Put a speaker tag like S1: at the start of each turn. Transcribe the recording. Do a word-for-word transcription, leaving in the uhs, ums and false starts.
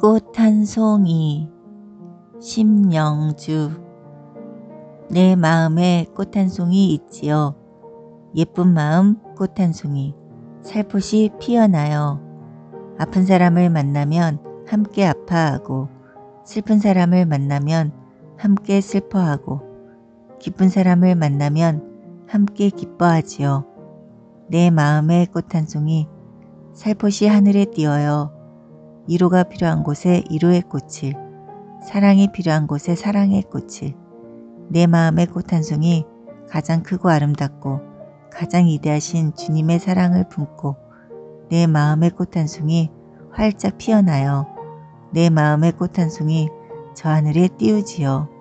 S1: 꽃 한 송이 심영주. 내 마음에 꽃 한 송이 있지요. 예쁜 마음 꽃 한 송이 살포시 피어나요. 아픈 사람을 만나면 함께 아파하고, 슬픈 사람을 만나면 함께 슬퍼하고, 기쁜 사람을 만나면 함께 기뻐하지요. 내 마음의 꽃 한 송이 살포시 하늘에 띄어요. 위로가 필요한 곳에 위로의 꽃을, 사랑이 필요한 곳에 사랑의 꽃을, 내 마음의 꽃 한 송이 가장 크고 아름답고 가장 위대하신 주님의 사랑을 품고 내 마음의 꽃 한 송이 활짝 피어나요. 내 마음의 꽃 한 송이 저 하늘에 띄우지요.